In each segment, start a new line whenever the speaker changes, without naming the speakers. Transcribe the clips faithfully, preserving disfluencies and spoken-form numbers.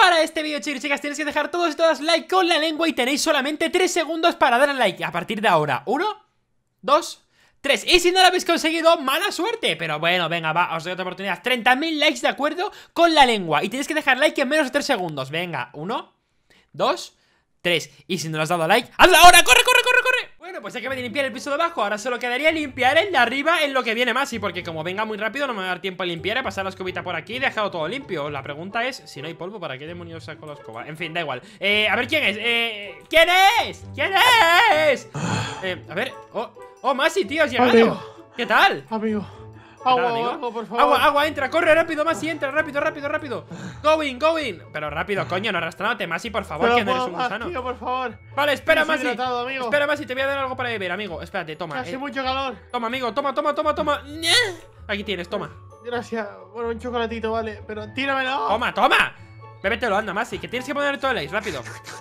para este vídeo, chicos y chicas, tenéis que dejar todos y todas like con la lengua y tenéis solamente tres segundos para dar like a partir de ahora. Uno, dos, tres. Y si no lo habéis conseguido, mala suerte. Pero bueno, venga, va, os doy otra oportunidad. treinta mil likes, de acuerdo, con la lengua. Y tenéis que dejar like en menos de tres segundos. Venga, uno, dos, tres. Y si no le has dado like, ¡hazlo ahora! ¡Corre, corre, corre, corre! Bueno, pues acabé de limpiar el piso de abajo. Ahora solo quedaría limpiar el de arriba en lo que viene más. Y porque como venga muy rápido no me va a dar tiempo a limpiar, a pasar la escobita por aquí y dejado todo limpio. La pregunta es, si no hay polvo, ¿para qué demonios saco la escoba? En fin, da igual. Eh, a ver, ¿quién es? Eh, ¿quién es? ¿Quién es? Eh, a ver, oh, oh, Masi, tío, has llegado.
Amigo.
¿Qué tal?
Amigo.
Agua,
Agua, agua, por favor.
Agua, agua, entra, corre rápido, Masi, entra, rápido, rápido, rápido. Going, going. Pero rápido, coño, no arrastrándote, Masi, por favor,
Pero
que no eres
puedo
un
más,
gusano.
tío, por favor.
Vale, espera,
Estoy
Masi.
hidratado, amigo.
Espera, Masi, te voy a dar algo para beber, amigo. Espérate, toma.
Hace
eh.
mucho calor.
Toma, amigo, toma, toma, toma, toma. Aquí tienes, toma.
Gracias. Bueno, un chocolatito, vale. Pero tíramelo.
Toma, toma. Bébetelo, anda, Masi, que tienes que poner todo el ice, rápido.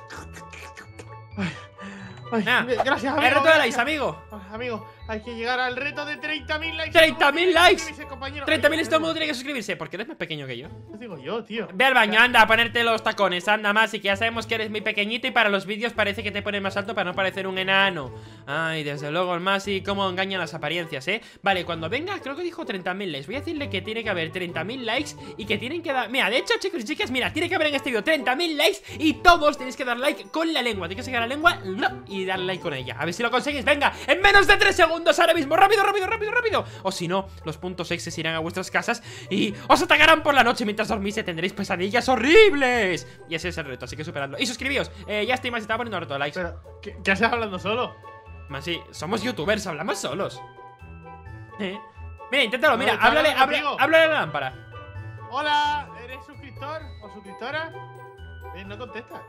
Ay,
Nah.
gracias, amigo.
El reto del
gracias.
ice, amigo.
Ah, Amigo, hay que llegar al reto de treinta mil likes.
treinta mil likes.
Compañero.
treinta mil
Ay,
y todo el mundo tiene que suscribirse, porque eres más pequeño que yo.
¿Qué digo yo, tío?
Ve al baño, anda, a ponerte los tacones, anda, más y que ya sabemos que eres muy pequeñito y para los vídeos parece que te pones más alto para no parecer un enano. Ay, desde luego el Masi, cómo engañan las apariencias, ¿eh? Vale, cuando venga, creo que dijo treinta mil likes. Voy a decirle que tiene que haber treinta mil likes y que tienen que dar... Mira, de hecho, chicos y chicas, mira, tiene que haber en este vídeo treinta mil likes y todos tenéis que dar like con la lengua. Tenéis que sacar la lengua y dar like con ella. A ver si lo conseguís, venga, en menos de tres segundos ahora mismo. Rápido, rápido, rápido, rápido. O si no, los puntos exes irán a vuestras casas y os atacarán por la noche mientras dormís y tendréis pesadillas horribles. Y ese es el reto, así que superadlo. Y suscribíos, eh, ya estoy más, estaba poniendo harto likes.
Pero, ¿qué, qué haces hablando solo?
Más sí, somos youtubers, hablamos solos. ¿Eh? Mira, inténtalo, mira,
No, está
háblale,
hablando
háblale,
contigo.
háblale a la lámpara.
Hola, ¿eres suscriptor o suscriptora? Eh, no contesta.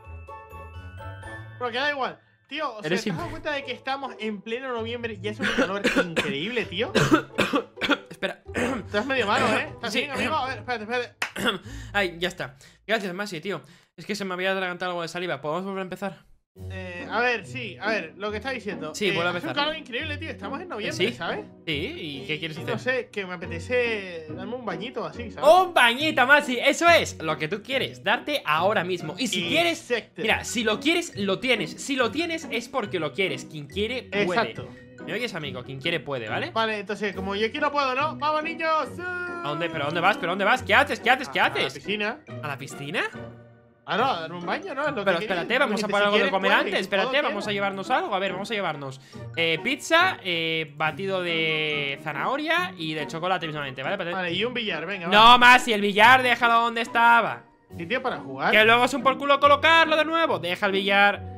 Pero que da igual. Tío, o sea,
Eres
¿te has dado cuenta de que estamos en pleno noviembre y es un calor increíble, tío?
Espera.
Estás medio malo, ¿eh? ¿Estás
Sí.
bien, amigo? A ver, espérate, espérate.
Ay, ya está. Gracias, Masi, tío. Es que se me había atragantado algo de saliva. ¿Podemos volver a empezar?
Eh, a ver, sí, a ver, lo que está diciendo.
Sí,
eh,
vuelve a
hace un
empezar.
calor increíble, tío. Estamos en noviembre,
¿Sí?
¿sabes?
Sí, ¿y qué quieres
Y
hacer?
No sé, que me apetece darme un bañito así, ¿sabes?
Un bañito, Masi, eso es lo que tú quieres, darte ahora mismo. Y si quieres,
Exacto.
mira, si lo quieres, lo tienes. Si lo tienes es porque lo quieres. Quien quiere, puede.
Exacto.
¿Me oyes, amigo? Quien quiere, puede, ¿vale?
Vale, entonces, como yo quiero puedo, ¿no? ¡Vamos, niños!
¿A dónde? ¿Pero dónde vas? ¿Pero dónde vas? ¿Qué haces? ¿Qué haces? ¿Qué
A la
haces?
piscina.
¿A la piscina?
Ah, no, a darme un baño, ¿no? Es lo
Pero
que
espérate,
quería.
vamos a
Dijiste,
poner
si
algo de
quieres,
comer
puedes,
antes.
y
Espérate,
todo
vamos a
quiero.
llevarnos algo. A ver, vamos a llevarnos eh, pizza, eh, batido de zanahoria y de chocolate mismamente, ¿vale? Espérate.
Vale, y un billar, venga.
No más, y el billar, déjalo donde estaba.
Va. ¿Sitio para jugar?
Que luego es un por culo colocarlo de nuevo. Deja el billar.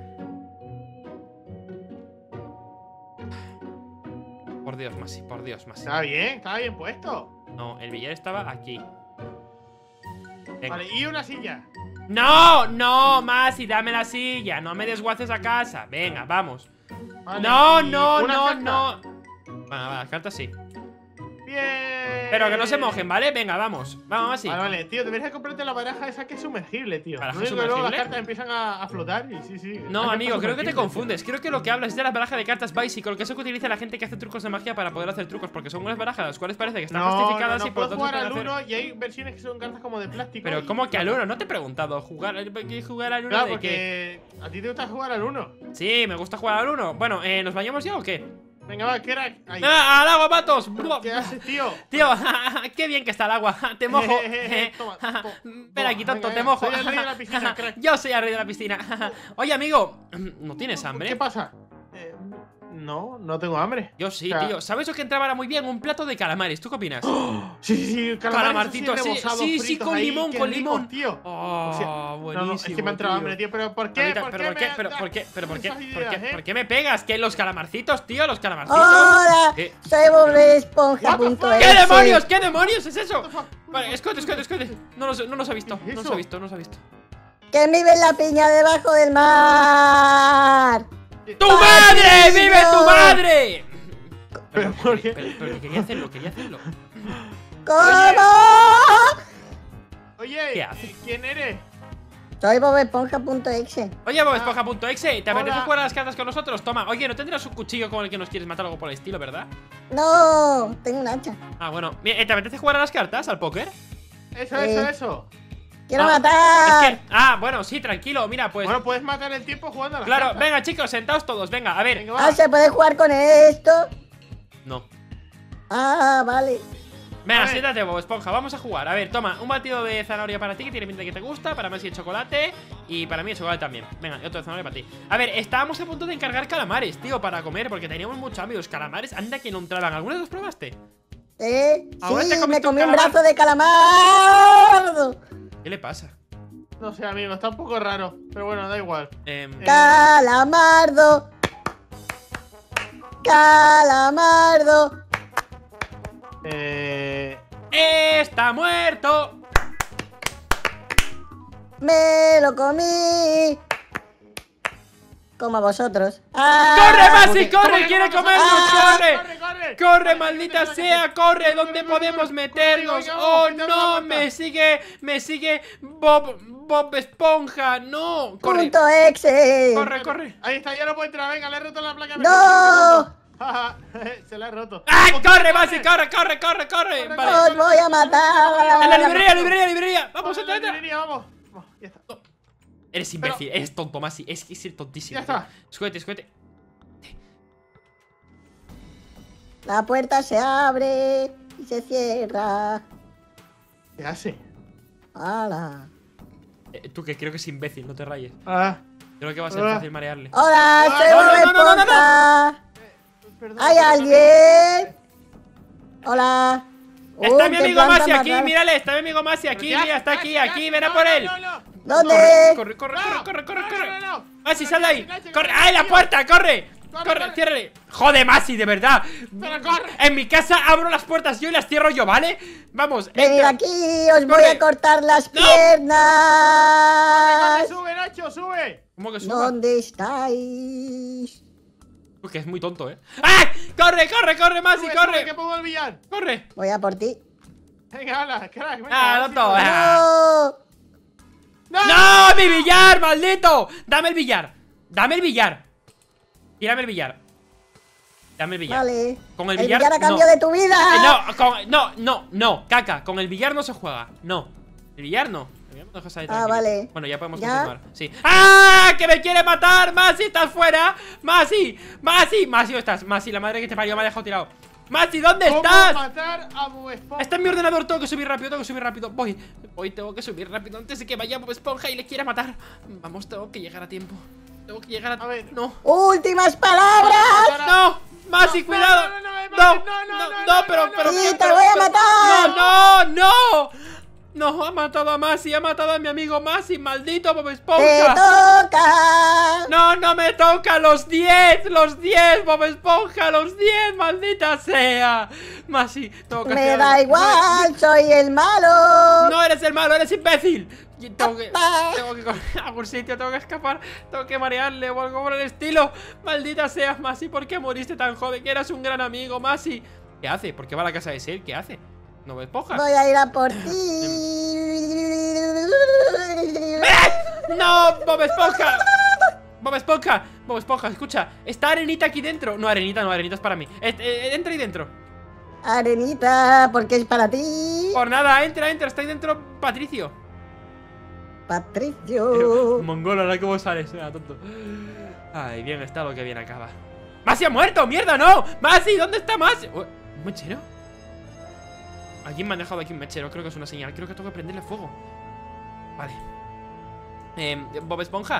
Por Dios, Masi, por Dios, Masi.
Está bien, está bien puesto.
No, el billar estaba aquí. Venga.
Vale, y una silla.
No, no, Masi, dame la silla. No me desguaces a casa. Venga, vamos.
Vale,
No,
y
no,
una
no,
carta.
no. Bueno, va, las cartas sí.
Bien.
Pero que no se mojen, ¿vale? Venga, vamos. Vamos, Masi.
Vale, vale, tío, deberías comprarte la baraja esa que es sumergible, tío.
¿Baraja
Lo único que luego las
sumergible?
cartas empiezan a, a flotar y sí, sí.
No,
Las
amigo,
cartas
creo que te
sumergibles,
confundes. Creo que lo que hablas es de la baraja de cartas Bicycle, que es lo que utiliza la gente que hace trucos de magia para poder hacer trucos, porque son unas barajas las cuales parece que
tío.
están
No,
plastificadas
no, no,
y por lo
puedes
tanto
jugar
se pueden
al
hacer.
uno y hay versiones que son cartas como de plástico.
Pero,
y-
¿cómo que al uno? No te he preguntado. ¿Jugar, ¿qué jugar al uno
Claro,
de qué?
porque a ti te gusta jugar al uno.
Sí, me gusta jugar al uno. Bueno, eh, ¿nos bañamos ya o qué?
Venga, va, crack. Ahí.
¡Ah, al agua, patos!
¿Qué haces, tío?
Tío, qué bien que está el agua. Te mojo.
Toma, toma.
Espera aquí, tonto,
Venga,
te
venga,
mojo.
soy el rey de la piscina, crack.
Yo soy el rey de la piscina. Oye, amigo, ¿no tienes hambre?
¿Qué pasa? Eh, no, no tengo hambre.
Yo sí,
O sea-
tío. ¿Sabes lo que entraba ahora muy bien? Un plato de calamares. ¿Tú qué opinas?
Sí, sí, sí,
Calamarcito,
así
sí,
rebozados,
sí, sí,
fritos
con
ahí,
limón,
qué
con
ricos,
limón.
tío.
Oh,
O sea, no,
buenísimo.
no, es que me ha entrado
tío.
hambre, tío, pero ¿por qué?
Ahorita,
¿Por
pero
qué
¿por qué?
me
Pero
das
¿por qué? Pero ¿por qué?
esas
¿Por
ideas,
qué?
eh?
¿Por qué me pegas? ¿Que los calamarcitos, tío? Los calamarcitos.
Hola,
¿Qué?
soy Bob Esponja.
What the fuck?
¿Qué demonios? ¿Qué demonios es eso?
What the fuck?
Vale, esconde, esconde, esconde. No nos, no nos ha visto.
¿Qué es
No nos
eso?
ha visto, no nos ha visto.
Que vive en la piña debajo del mar.
¡Tu madre! ¡Vive tu madre!
Pero, ¿por qué?
Pero, pero que quería hacerlo, quería hacerlo.
¿Cómo?
Oye,
¿Qué haces?
¿quién eres?
Soy Bob Esponja.exe.
Oye, bobesponja.exe, ¿te apetece
Hola.
jugar a las cartas con nosotros? Toma, oye, ¿no tendrás un cuchillo con el que nos quieres matar o algo por el estilo, verdad?
No, tengo un hacha.
Ah, bueno, mira, ¿te apetece jugar a las cartas, al póker?
Eso,
Eh.
eso, eso.
¡Quiero
Ah,
matar!
es que- Ah, bueno, sí, tranquilo, mira, pues.
Bueno, puedes matar el tiempo jugando a las
Claro,
cartas.
venga, chicos, sentaos todos, venga, a ver.
Venga, va.
Ah, ¿se puede jugar con esto?
No.
Ah, vale.
Venga,
A ver.
siéntate, Bob Esponja, vamos a jugar. A ver, toma, un batido de zanahoria para ti, que tiene pinta que te gusta. Para Messi el chocolate. Y para mí el chocolate también. Venga, y otro de zanahoria para ti. A ver, estábamos a punto de encargar calamares, tío, para comer, porque teníamos mucho hambre. Los calamares, anda que no entraban. ¿Alguna de los probaste?
¿Eh?
Ahora te
Sí,
comiste
me comí
un
un
calamar.
brazo de calamardo.
¿Qué le pasa?
No sé, amigo, está un poco raro. Pero bueno, da igual.
Em,
Eh.
Calamardo. Calamardo.
Eh.
¡Está muerto!
Me lo comí. Como a vosotros. ¡Ah!
¡Corre, Masi,
¿Cómo
corre!
que
¡Quiere
vamos a-
comernos!
¡Ah!
¡Corre!
¡Corre, corre!
¡Corre, maldita sea! ¡Corre! ¿Dónde podemos meternos? ¡Oh, no! ¡Me sigue! ¡Me sigue Bob, Bob Esponja! ¡No! ¡Corre!
Punto exe.
¡Corre, corre!
Ahí está, ya no puedo entrar. Venga, le he roto la placa.
¡No!
Jaja, se la he roto.
¡Ah!
Vamos,
¡Corre, Masi! ¡Corre, corre, corre, corre!
Corre,
Vale.
Os voy a matar.
¡En la librería, librería, librería! ¡Vamos,
Vamos,
entra, entra!
librería, vamos. Vamos, ya está.
Eres imbécil, eres tonto, Masi. Es que es tontísimo.
Ya está.
Escúete, escúete.
La puerta se abre y se cierra.
¿Qué hace?
¡Hala!
Eh, tú que creo que es imbécil, no te rayes.
Ah,
Creo que va a ser
Ah.
fácil marearle.
¡Hola! ¡Soy
no,
Bob
no, no, no, no, no.
Esponja!
perdón.
¿Hay
perdón.
alguien? ¡Hola!
Está
Uy,
mi
qué
amigo
planta
Masi
más
aquí,
rara.
mírale, está mi amigo Masi aquí,
¿Pero qué
mira, está
hace?
aquí,
¿Qué hace?
aquí, ven a
No,
por
no,
él.
no, no.
¿Dónde?
Corre, corre,
No,
corre, corre, corre,
no,
corre.
no, no, no.
Masi,
Pero
sal de
que
ahí.
hace, que
Corre,
hace,
¡ay, la
tío.
puerta! ¡Corre!
Corre,
¡Corre,
corre.
ciérrale! ¡Joder, Masi, de verdad!
Pero corre.
En mi casa abro las puertas yo y las cierro yo, ¿vale? Vamos,
Venid
entra.
aquí, os voy
Corre.
a cortar las
No.
piernas.
Sube, Nacho, sube.
¿Cómo que suba?
¿Dónde estáis?
Uy, que es muy tonto, ¿eh? ¡Ah! ¡Corre, corre, corre, Masi,
Sube, sube,
corre!
que pongo el billar.
¡Corre!
Voy a por ti.
Venga, hala, crack. Venga,
Ah,
a ver
no
si
todo,
puedo.
ah.
¡No!
¡No!
¡No! ¡Mi billar, maldito! ¡Dame el billar! ¡Dame el billar! Tírame el billar. Dame el billar.
Vale.
Con el
el
billar,
billar a cambio
no.
de tu vida.
Eh, no, con- no, no, no, caca, con el billar no se juega. No. El billar no. El billar no dejas ahí
Ah,
tranquilito.
vale.
Bueno, ya podemos
¿Ya?
continuar. Sí. ¡Ah! ¡Que me quiere matar! ¡Masi, estás fuera! ¡Masi! ¡Masi! ¡Masi, ¿dónde estás! ¡Masi, la madre que te parió me ha dejado tirado! ¡Masi, ¿dónde
¿Cómo
estás?
matar a Bob Esponja?
Está en mi ordenador, tengo que subir rápido, tengo que subir rápido. Voy, voy, tengo que subir rápido antes de que vaya Bob Esponja y le quiera matar. Vamos, tengo que llegar a tiempo. Tengo que llegar a...
A ver.
No.
Últimas palabras.
¡No! ¡Masi,
No,
cuidado!
no, no, no, me
¡No!
mates, no,
¡No!
no,
¡No!
no,
pero,
no,
pero,
no,
Sí,
pero,
te voy a
pero-
matar.
¡No! ¡No! ¡No! ¡No! Ha matado a Masi, ha matado a mi amigo Masi, maldito Bob
Te
Esponja.
toca.
¡No, no me toca! ¡Los diez! ¡Los diez! ¡Bob Esponja! ¡Los diez! ¡Maldita sea! Masi, tengo que
Me
hacer
da
algo.
igual, soy el malo.
No eres el malo, eres imbécil. Y Tengo que, tengo que correr a algún sitio, tengo que escapar, tengo que marearle o algo por el estilo. Maldita seas, Masi, ¿por qué moriste tan joven? Que eras un gran amigo, Masi. ¿Qué hace? ¿Por qué va a la casa de Sel? ¿Qué hace? ¿No me esponja?
Voy a ir a por ti.
¡No! ¡Bob Esponja! ¡Bob Esponja! ¡Bob Esponja! Escucha, está Arenita aquí dentro. No, Arenita, no, Arenita es para mí. Eh, eh, entra ahí dentro.
Arenita, porque es para ti.
Por nada, entra, entra, está ahí dentro Patricio.
Patricio.
Mongolo, ahora cómo sales, sea tonto. Ay, bien está lo que bien acaba. ¡Masi ha muerto! ¡Mierda, no! ¡Masi! ¿Dónde está Masi? Oh, ¿un mechero? ¿Alguien me ha dejado aquí un mechero? Creo que es una señal. Creo que tengo que prenderle fuego. Vale. Eh, Bob Esponja.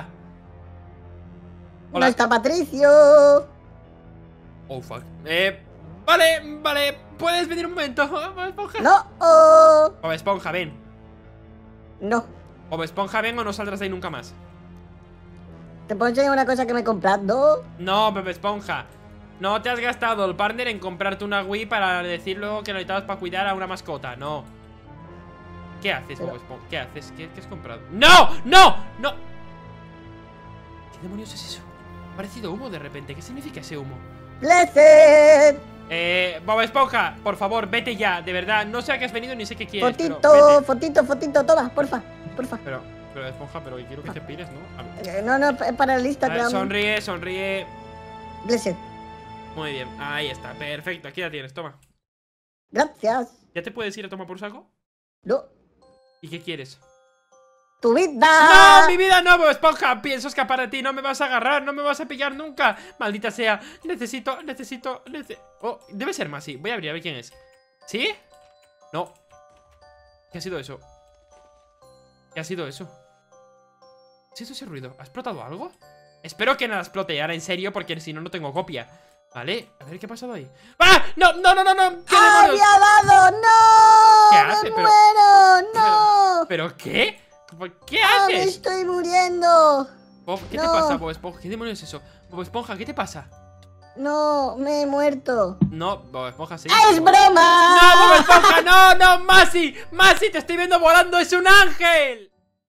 No
Hola.
está Patricio.
Oh, fuck. Eh, vale, vale. ¿Puedes venir un momento, Bob Esponja?
No. Oh.
Bob Esponja, ven.
No.
Bob Esponja, ven o no saldrás de ahí nunca más.
¿Te puedo enseñar una cosa que me he comprado?
No, Bob Esponja. No te has gastado el partner en comprarte una Wii para decir luego que lo necesitabas para cuidar a una mascota. No. ¿Qué haces,
Pero-
Bob Esponja? ¿Qué haces? ¿Qué, qué has comprado? ¡No! ¡No! ¡No! ¿Qué demonios es eso? Ha parecido humo de repente. ¿Qué significa ese humo?
Blessed.
Eh, Bob Esponja, por favor, vete ya. De verdad, no sé a qué has venido ni sé qué quieres.
Fotito,
pero vete.
fotito, fotito. Toma, porfa. Porfa.
Pero, pero Esponja, pero quiero que te pires, ¿no? A ver.
Eh, No, no, es para el
A ver,
Instagram.
sonríe, sonríe.
Blessed.
Muy bien, ahí está, perfecto, aquí la tienes, toma.
Gracias.
¿Ya te puedes ir a tomar por saco?
No.
¿Y qué quieres?
tu vida.
¡No, mi vida no, Bob Esponja! Pienso escapar de ti, no me vas a agarrar, no me vas a pillar nunca. Maldita sea, necesito, necesito, necesito... Oh, debe ser Masi, voy a abrir a ver quién es. ¿Sí? No. ¿Qué ha sido eso? ¿Qué ha sido eso? ¿Qué ha sido ese ruido? ¿Ha explotado algo? Espero que nada explote ahora en serio, porque si no, no tengo copia. Vale, a ver qué ha pasado ahí. ¡Ah! ¡No, no, no, no! no! ¿Qué demonios?
¡Había dado! ¡No!
¿Qué
¡Me
hace? Pero-
muero! ¡No!
¿Pero, ¿pero qué? ¿Qué
¡Ah, me
haces?
estoy muriendo!
Bob, ¿qué te
No.
pasa, Bob Esponja? ¿Qué demonios es eso? Bob Esponja, ¿qué te pasa?
No, me he muerto.
No, Bob Esponja, sí.
¡Es broma!
¡No, Bob Esponja! ¡No, no! ¡Masi! ¡Masi! ¡Te estoy viendo volando! ¡Es un ángel!